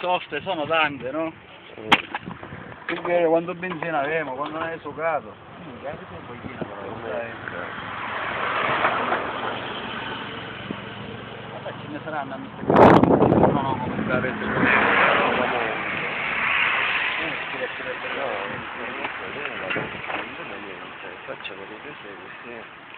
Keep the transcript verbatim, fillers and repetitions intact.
soste sono tante, no? Perché quando benzina avevamo, quando non hai suocato? Mm, anche se un pochino però, dai. Vabbè, ce ne saranno a queste cose, no, no, come stare il facciamo delle cose così.